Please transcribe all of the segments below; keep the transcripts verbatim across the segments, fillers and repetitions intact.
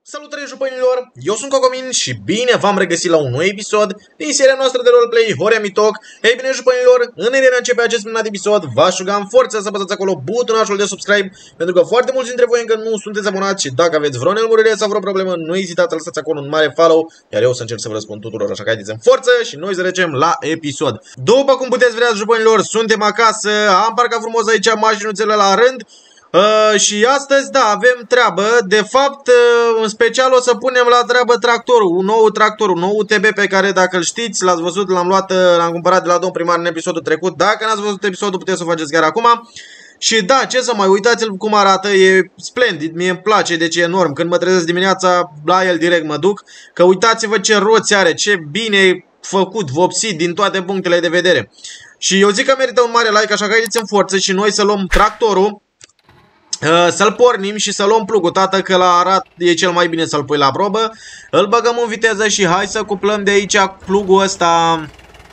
Salutare jupănilor, eu sunt Cocomin și bine v-am regăsit la un nou episod din seria noastră de roleplay Horea Mitoc. Ei bine jupănilor, înainte de a începe acest minunat episod, v-aș ruga în forță să apăsați acolo butonul de subscribe, pentru că foarte mulți dintre voi încă nu sunteți abonați și dacă aveți vreo nelmurire sau vreo problemă, nu ezitați să lăsați acolo un mare follow, iar eu să încerc să vă răspund tuturor, așa că haideți în forță și noi să trecem la episod. După cum puteți vedea jupănilor, suntem acasă, am parcat frumos aici mașinuțele la rând. Uh, și astăzi, da, avem treabă. De fapt, uh, în special o să punem la treabă tractorul, un nou tractor, un nou U T B pe care, dacă îl știți, l-ați văzut, l-am luat, l-am cumpărat de la domn primar în episodul trecut. Dacă n-ați văzut episodul, puteți să o faceți chiar acum. Și da, ce să mai, uitați-l cum arată, e splendid, mie îmi place, deci e enorm. Când mă trezesc dimineața, la el direct mă duc, că uitați-vă ce roți are, ce bine făcut, vopsit din toate punctele de vedere. Și eu zic că merită un mare like, așa că haideți în forță și noi să luăm tractorul. Uh, să-l pornim și să luăm plugul, tată, că la arat e cel mai bine să-l pui la probă. Îl băgăm în viteză și hai să cuplăm de aici plugul ăsta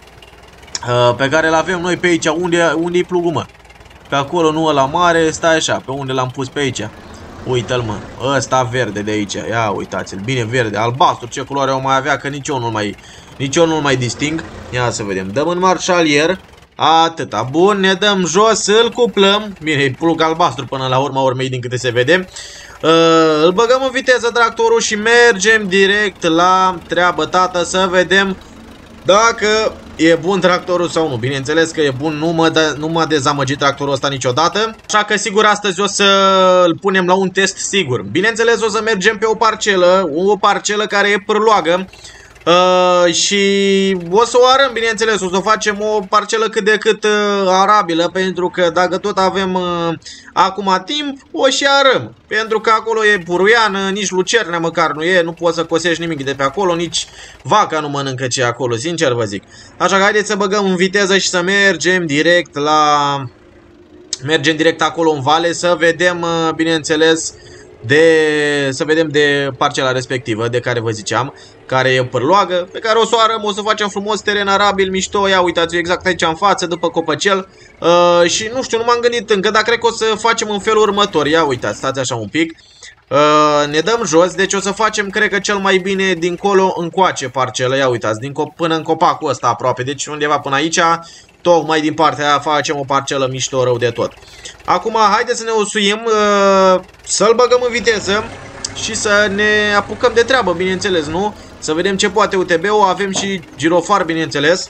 uh, pe care îl avem noi pe aici. Unde, unde e plugul, mă? Pe acolo, nu ăla mare, stai așa, pe unde l-am pus pe aici. Uite-l, mă, ăsta verde de aici. Ia uitați-l, bine verde, albastru, ce culoare o mai avea, că nici eu nu-l mai, nici eu nu-l mai disting. Ia să vedem, dăm în marșalier. Atâta, bun, ne dăm jos, îl cuplăm. Bine, e plug albastru până la urma urmei din câte se vede. uh, Îl băgăm în viteză tractorul și mergem direct la treabă, tată, să vedem dacă e bun tractorul sau nu. Bineînțeles că e bun, nu mă, nu m-a dezamăgit tractorul ăsta niciodată. Așa că sigur astăzi o să îl punem la un test sigur. Bineînțeles o să mergem pe o parcelă, o parcelă care e pârloagă. Uh, și o să o arăm, bineînțeles, o să facem o parcelă cât de cât uh, arabilă, pentru că dacă tot avem uh, acum timp, o și arăm. Pentru că acolo e buruiană, nici lucernă măcar nu e, nu poți să cosești nimic de pe acolo, nici vaca nu mănâncă ce e acolo, sincer vă zic. Așa că haideți să băgăm în viteză și să mergem direct la... Mergem direct acolo în vale să vedem, uh, bineînțeles, de... să vedem de parcela respectivă de care vă ziceam, care e pârloagă, pe care o să o arăm, o să facem frumos teren arabil, mișto. Ia uitați exact aici în față, după copăcel. uh, Și nu știu, nu m-am gândit încă, dar cred că o să facem în felul următor. Ia uitați, stați așa un pic. uh, Ne dăm jos, deci o să facem, cred că cel mai bine dincolo încoace parcelă. Ia uitați, din până în copacul ăsta aproape, deci undeva până aici. Tocmai din partea aia facem o parcelă mișto rău de tot. Acum haideți să ne usuim, uh, să-l băgăm în viteză și să ne apucăm de treabă, bineînțeles, nu? Să vedem ce poate U T B-ul, avem și girofar, bineînțeles.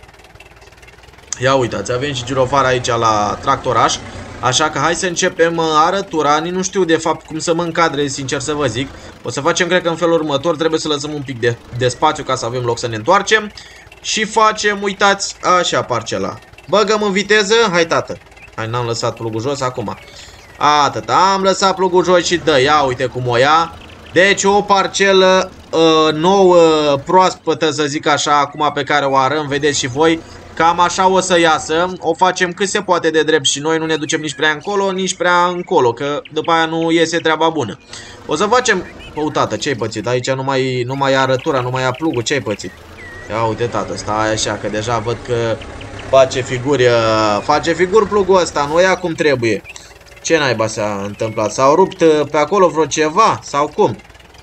Ia uitați, avem și girofar aici la tractoraș. Așa că hai să începem arătura. Nici nu știu de fapt cum să mă încadrez, sincer să vă zic. O să facem, cred că în felul următor, trebuie să lăsăm un pic de, de spațiu ca să avem loc să ne întoarcem. Și facem, uitați, așa parcela. Băgăm în viteză, hai tată. Hai, n-am lăsat plugul jos acum. Atât, am lăsat plugul jos și dă, ia uite cum o ia. Deci o parcelă uh, nouă, proaspătă să zic așa, acum pe care o arăm, vedeți și voi. Cam așa o să iasă, o facem cât se poate de drept și noi nu ne ducem nici prea încolo, nici prea încolo, că după aia nu iese treaba bună. O să facem... Pău, tată, ce-ai pățit? Aici nu mai, nu mai ia arătura, nu mai ia plugul, ce-ai pățit? Ia uite, tată, stai așa, că deja văd că face figuri, uh, face figuri plugul ăsta, nu ia cum trebuie. Ce naiba s-a întâmplat? S-au rupt pe acolo vreo ceva? Sau cum?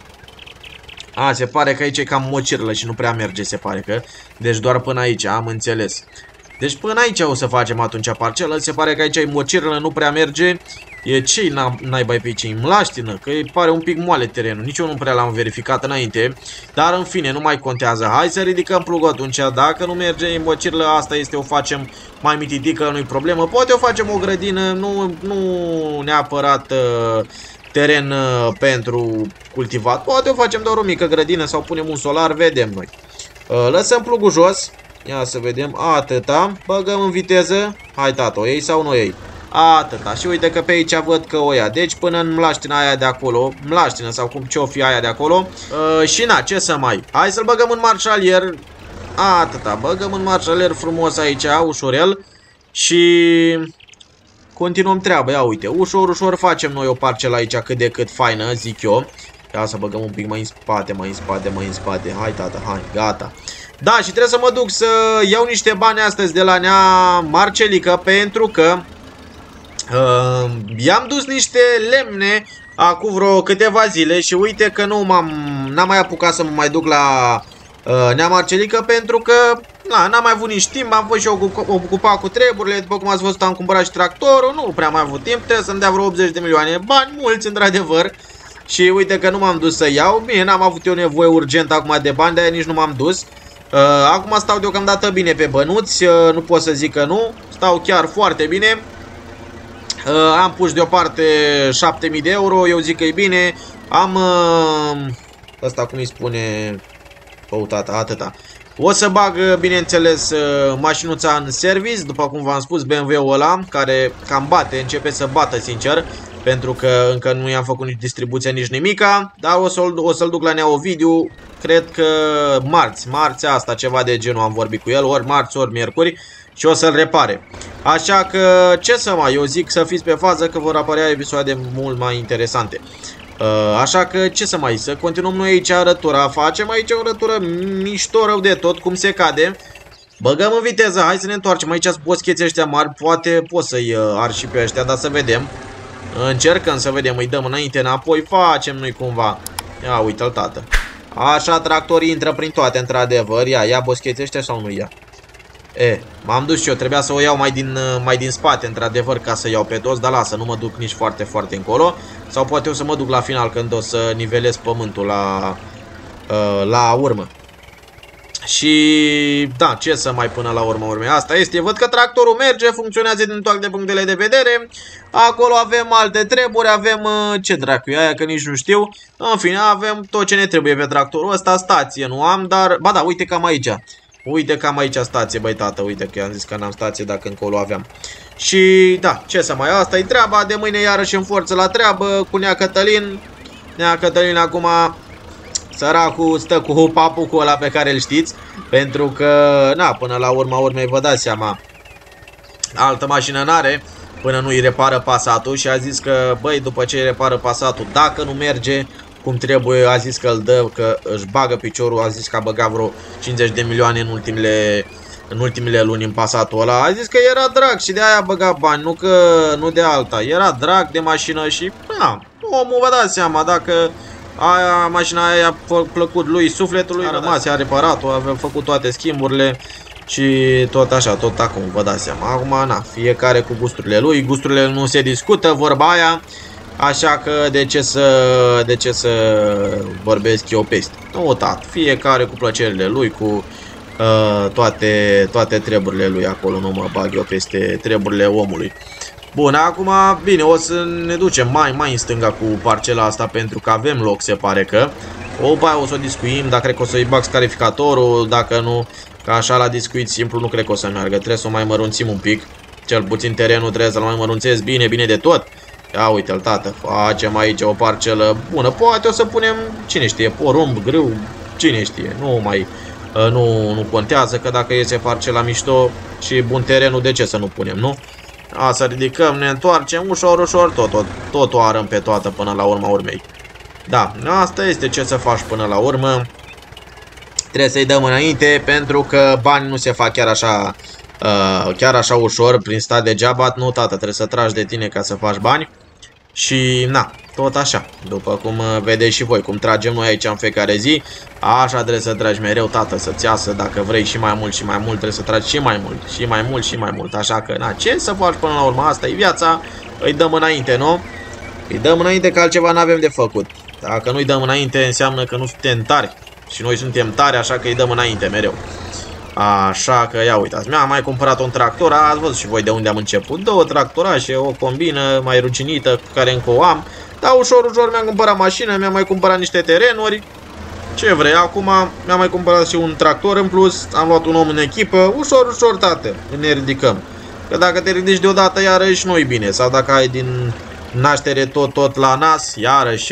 A, se pare că aici e cam mocirlă și nu prea merge, se pare că. Deci doar până aici, am înțeles. Deci până aici o să facem atunci parcelă. Se pare că aici e mocirlă, nu prea merge. E ce-i naiba pe aici? E mlaștină, că îi pare un pic moale terenul. Nici eu nu prea l-am verificat înainte. Dar în fine, nu mai contează. Hai să ridicăm plugul atunci. Dacă nu merge în mocirlă, asta este, o facem mai mititică, nu-i problemă. Poate o facem o grădină, nu, nu neapărat uh, teren uh, pentru cultivat. Poate o facem doar o mică grădină sau punem un solar, vedem noi. Uh, lăsăm plugul jos. Ia să vedem, atâta. Băgăm în viteză. Hai tată, o iei sau nu o iei? Atâta, și uite că pe aici văd că o ia. Deci până în mlaștina aia de acolo, mlaștină sau cum ce-o fi aia de acolo. uh, Și na, ce să mai. Hai să-l băgăm în marșalier. Atâta, băgăm în marșalier frumos aici, ușurel. Și continuăm treaba, ia uite. Ușor, ușor facem noi o parcelă aici cât de cât faină, zic eu. Ia să băgăm un pic mai în spate, mai în spate, mai în spate. Hai tată, hai, gata. Da, și trebuie să mă duc să iau niște bani astăzi de la nea Marcelică, pentru că uh, i-am dus niște lemne acum vreo câteva zile și uite că nu m-am n-am mai apucat să mă mai duc la uh, Nea Marcelică pentru că n-am mai avut nici timp, am fost și eu ocupat cu treburile, după cum ați văzut am cumpărat și tractorul, nu prea mai am avut timp, trebuie să-mi dea vreo optzeci de milioane, bani mulți într-adevăr. Și uite că nu m-am dus să iau, bine, n-am avut eu nevoie urgent acum de bani, de-aia nici nu m-am dus. Uh, acum stau deocamdată bine pe bănuți, uh, nu pot să zic că nu, stau chiar foarte bine. Uh, am pus deoparte șapte mii de euro, eu zic că e bine. Am, uh, ăsta cum îi spune, păutata, atâta. O să bag, bineînțeles, uh, mașinuța în service, după cum v-am spus, B M W-ul ăla, care cam bate, începe să bată, sincer. Pentru că încă nu i-am făcut nici distribuție, nici nimica. Dar o să-l o să-l duc la Nea Ovidiu. Cred că marți, marți asta, ceva de genul am vorbit cu el. Ori marți, ori miercuri. Și o să-l repare. Așa că, ce să mai, eu zic să fiți pe fază că vor apărea episoade mult mai interesante. Așa că, ce să mai, să continuăm noi aici rătura. Facem aici o rătură mișto rău de tot, cum se cade. Băgăm în viteză, hai să ne întoarcem. Aici sunt boscheții ăștia mari, poate pot să-i ar și pe ăștia, dar să vedem. Încercăm să vedem, îi dăm înainte, înapoi, facem noi cumva. Ia uite-l, tată. Așa, tractorii intră prin toate, într-adevăr. Ia, ia boscheții ăștia sau nu ia? E, m-am dus și eu, trebuia să o iau mai din, mai din spate, într-adevăr, ca să iau pe toți. Dar lasă, nu mă duc nici foarte, foarte încolo. Sau poate eu să mă duc la final, când o să nivelez pământul la, la urmă. Și da, ce să mai până la urmă urme. Asta este, văd că tractorul merge, funcționează din toate punctele de vedere. Acolo avem alte treburi, avem ce dracu e aia, că nici nu știu. În fine, avem tot ce ne trebuie pe tractorul ăsta, stație nu am, dar ba da, uite cam aici. Uite cam aici stație, băi tată, uite că i-am zis că n-am stație dacă încolo aveam. Și da, ce să mai, asta e treaba, de mâine iarăși în forță la treabă cu Nea Cătălin. Nea Cătălin acum, săracul, stă cu papucul ăla pe care îl știți. Pentru că, na, până la urma urmei vă dați seama, altă mașină n-are până nu îi repară Passatul. Și a zis că, băi, după ce îi repară Passatul, dacă nu merge cum trebuie, a zis că îl dă, că își bagă piciorul. A zis că a băgat vreo cincizeci de milioane în ultimele, în ultimele luni în Passatul ăla. A zis că era drag și de aia a băgat bani, nu, că, nu de alta. Era drag de mașină și, na, omul vă dați seama, dacă aia, mașina aia a plăcut lui sufletului, a rămas, a reparat-o, avem făcut toate schimburile și tot așa, tot acum, vă dați seama. Acum, na, fiecare cu gusturile lui, gusturile nu se discută, vorba aia, așa că de ce să, de ce să vorbesc eu peste? Nu, tat, fiecare cu plăcerile lui, cu uh, toate, toate treburile lui acolo, nu mă bag eu peste treburile omului. Bun, acum, bine, o să ne ducem mai, mai în stânga cu parcela asta, pentru că avem loc, se pare că. O, pe aia o să o discuim, dar cred că o să-i bag scarificatorul, dacă nu, ca așa la discuit simplu, nu cred că o să meargă. Trebuie să o mai mărunțim un pic, cel puțin terenul trebuie să-l mai mărunțez bine, bine de tot. Ia uite-l, tată, facem aici o parcelă bună, poate o să punem, cine știe, porumb, grâu, cine știe, nu mai, nu, nu contează, că dacă iese parcela mișto și bun terenul, de ce să nu punem, nu? A, să ridicăm, ne întoarcem ușor, ușor, tot, tot, tot o arăm pe toată până la urma urmei. Da, asta este ce să faci până la urmă. Trebuie să-i dăm înainte, pentru că bani nu se fac chiar așa, uh, chiar așa ușor, prin stat degeaba. Nu, tată, trebuie să tragi de tine ca să faci bani. Și, na, tot așa, după cum vedeți și voi, cum tragem noi aici în fiecare zi, așa trebuie să tragi mereu, tată, să-ți iasă, dacă vrei și mai mult și mai mult, trebuie să tragi și mai mult, și mai mult și mai mult, așa că, na, ce să faci până la urmă, asta e viața, îi dăm înainte, nu? Îi dăm înainte că altceva n-avem de făcut, dacă nu îi dăm înainte înseamnă că nu suntem tari, și noi suntem tari, așa că îi dăm înainte mereu. Așa că, ia uitați, mi-am mai cumpărat un tractor, ați văzut și voi de unde am început, două tractorașe, o combină mai ruginită cu care încă o am, dar ușor, ușor mi-am cumpărat mașină, mi-am mai cumpărat niște terenuri, ce vrei, acum mi-am mai cumpărat și un tractor în plus, am luat un om în echipă, ușor, ușor, tată, ne ridicăm, că dacă te ridici deodată, iarăși nu-i bine, sau dacă ai din naștere tot, tot la nas, iarăși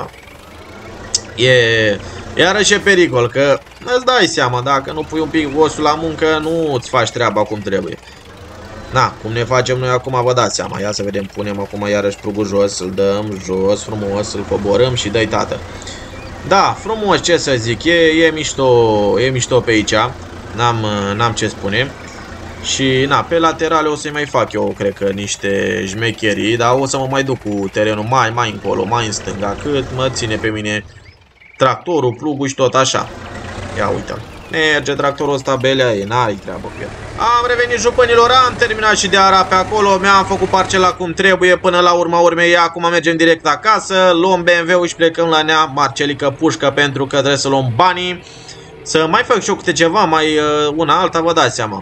e... Iarăși e pericol, că îți dai seama, dacă nu pui un pic osul la muncă, nu îți faci treaba cum trebuie. Na, cum ne facem noi acum, vă dați seama. Ia să vedem, punem acum iarăși plugul jos, îl dăm jos, frumos, îl coborâm și dă-i, tată. Da, frumos, ce să zic, e, e, mișto, e mișto pe aici, n-am ce spune. Și na, pe laterale o să-i mai fac eu, cred că, niște șmecherii, dar o să mă mai duc cu terenul mai, mai încolo, mai în stânga, cât mă ține pe mine tractorul, plugul și tot așa. Ia uite-l. Merge tractorul ăsta, belea e, n-ai treabă cu el. Am revenit, jupânilor, am terminat și de ara pe acolo, mi-am făcut parcela cum trebuie, până la urma urmei, acum mergem direct acasă, luăm B M W-ul și plecăm la Nea Marcelică Pușcă, pentru că trebuie să luăm banii. Să mai fac și eu câte ceva, mai uh, una alta, vă dați seama.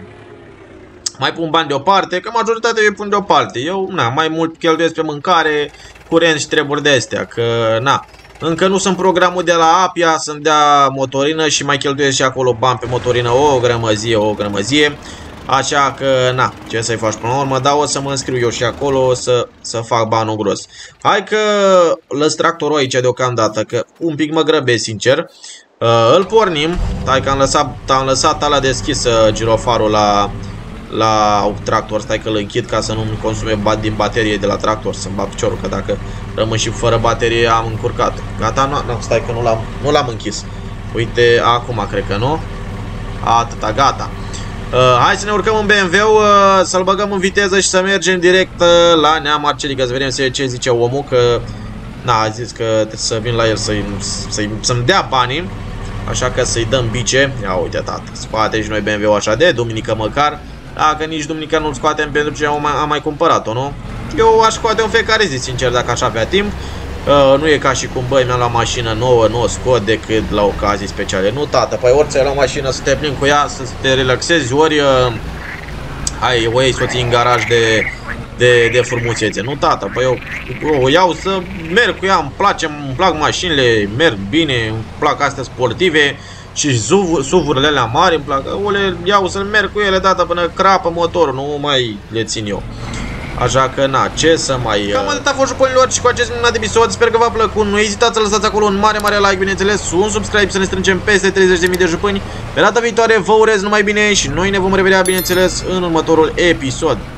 Mai pun bani deoparte, că majoritatea eu pun deoparte. Eu, na, mai mult cheltuiesc pe mâncare, curent și treburi de astea, că, na, încă nu sunt programul de la Apia, sunt de-a motorină și mai cheltuiesc și acolo bani pe motorină, o grămăzie, o grămăzie. Așa că, na, ce să-i faci până la urmă, dar o să mă înscriu eu și acolo să, să fac banul gros. Hai că lăs tractorul aici deocamdată, că un pic mă grăbesc, sincer. Uh, îl pornim, hai că am lăsat, am lăsat ala deschisă, girofarul la... la tractor, stai că îl închid ca să nu-mi consume din baterie de la tractor, să-mi bat piciorul, că dacă rămân și fără baterie am încurcat. Gata, nu, nu stai că nu l-am nu l-am închis. Uite, acum cred că nu. Atâta, gata. Uh, hai să ne urcăm în B M W, uh, să-l băgăm în viteză și să mergem direct uh, la Nea Marcelică, să vedem ce zice omul, că na, a zis că trebuie să vin la el să-mi să să dea banii. Așa că să-i dăm bice. Ia uite, tată, scoate și noi B M W-ul așa de duminică măcar. Dacă nici duminică nu-l scoatem pentru ce am mai, am mai cumpărat-o, nu? Eu aș scoate în fiecare zi, sincer, dacă aș avea timp. uh, Nu e ca și cum, băi, mi-am luat mașină nouă, nu o scot decât la ocazii speciale. Nu, tată, păi ori ți-ai luat mașină să te plimbi cu ea, să te relaxezi, ori uh, hai, o iei soții în garaj de, de, de frumusețe. Nu, tată, păi eu, eu o iau să merg cu ea, îmi place, îmi plac mașinile, merg bine, îmi plac astea sportive. Și suvurile alea mari îmi plac, o le iau să merg cu ele dată până crapă motorul, nu mai le țin eu. Așa că na, ce să mai... Cam atât a fost, jupânilor, și cu acest minunat episod, sper că v-a plăcut. Nu ezitați să lăsați acolo un mare, mare like, bineînțeles, un subscribe, să ne strângem peste treizeci de mii de jupâni. Pe data viitoare vă urez numai bine și noi ne vom revedea, bineînțeles, în următorul episod.